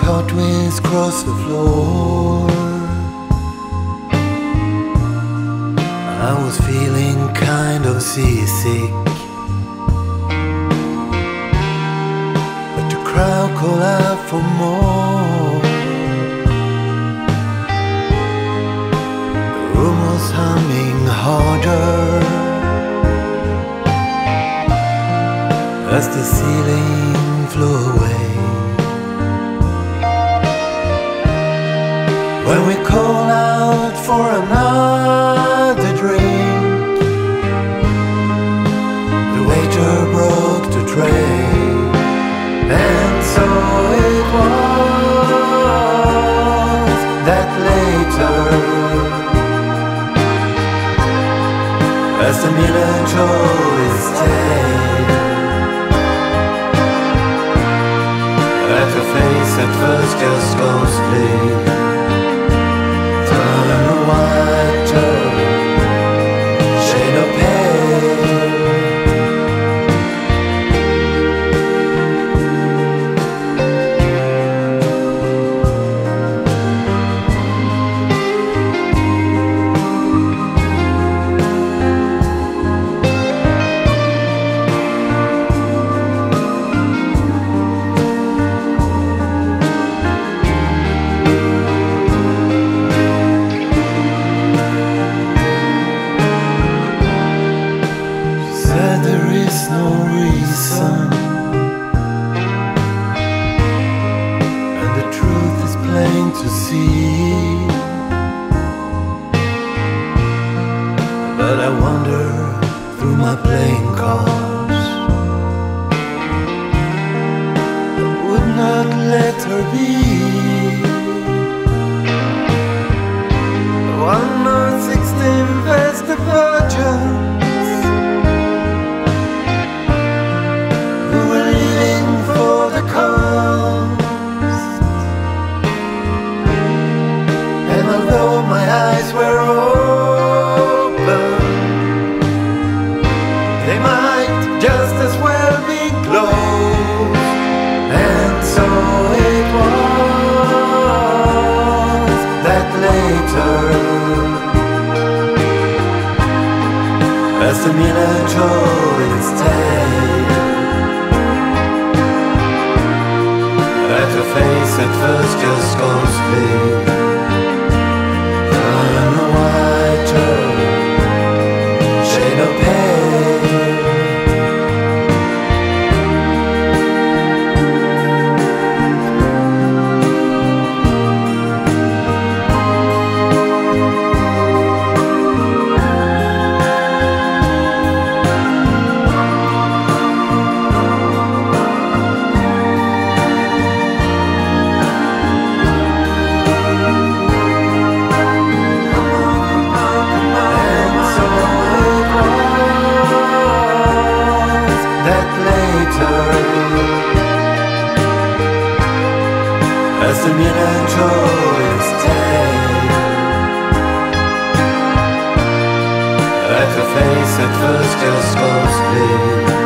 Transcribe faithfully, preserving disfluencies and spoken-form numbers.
hot winds cross the floor. I was feeling kind of seasick, but the crowd called out for more. The room was humming harder as the ceiling flew away. When we called out for another drink, the waiter broke the tray. And so it was that later, as the melancholy stayed, that her face at first just ghostly turned a whiter shade of pale. There is no reason, and the truth is plain to see. But I wander through my playing cards. I would not let her be one or sixteen festive virgins the coast. And although my eyes were open, they might just as well be closed. And so it was that later, as the melancholy stayed, that her face at first just ghostly turned a whiter shade of pale. As the melancholy stayed, that her face at first just ghostly